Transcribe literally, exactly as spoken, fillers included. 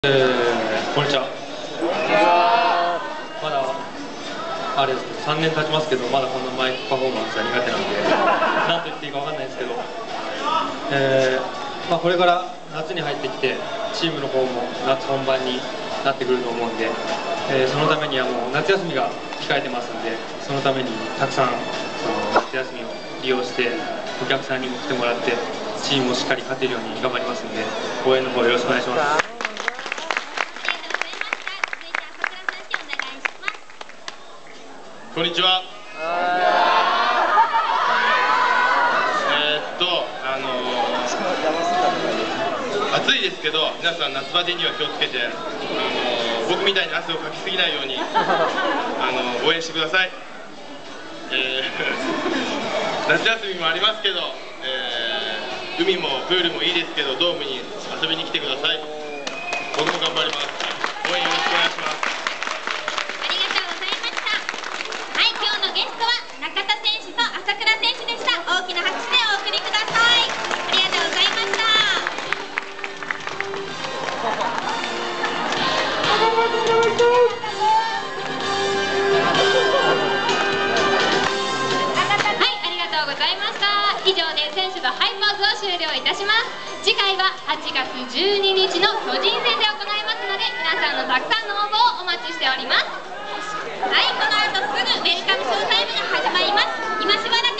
えー、こんにちは。まだあれですけどさんねん経ちますけど、まだこんなマイクパフォーマンスが苦手なんで何と言っていいか分かんないですけど、えーまあ、これから夏に入ってきてチームの方も夏本番になってくると思うんで、えー、そのためにはもう夏休みが控えてますんで、そのためにたくさんその夏休みを利用してお客さんにも来てもらってチームをしっかり勝てるように頑張りますんで、応援の方よろしくお願いします。 こんにちは。えー、っと、あのー、暑いですけど、皆さん夏バテには気をつけて、あのー、僕みたいに汗をかきすぎないように、あのー、応援してください。えー、夏休みもありますけど、えー、海もプールもいいですけど、ドームに遊びに来てください。僕も頑張ります。応援よろしくお願いします。 ゲストは中田選手と朝倉選手でした。大きな拍手でお送りください。ありがとうございました。はい、ありがとうございました。以上で選手のハイパーズを終了いたします。次回ははちがつじゅうににちの巨人戦で行いますので、皆さんのたくさんの応募をお待ちしております。はい、この後すぐウェルカムショータイムが始まります。今しばらく